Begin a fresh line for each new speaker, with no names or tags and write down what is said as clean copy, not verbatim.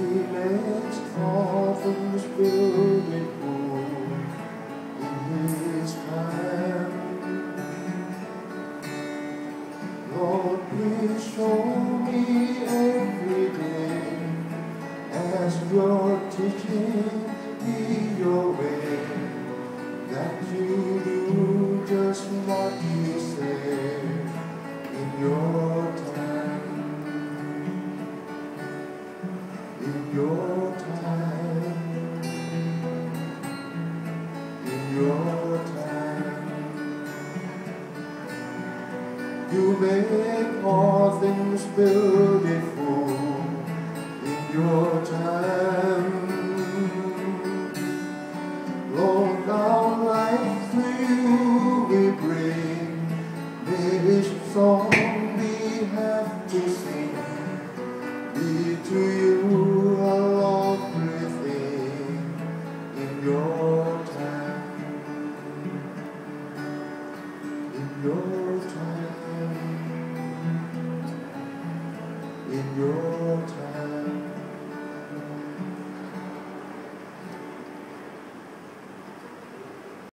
makes all things beautiful in His time. Lord, please show me every day as You're teaching me Your way, that You do just what You say in Your time. In Your time. In Your time. You make all things beautiful in Your time. Lord, our life to You we bring. May this song we have to sing be to You a lovely thing in Your time. In Your time. In Your time.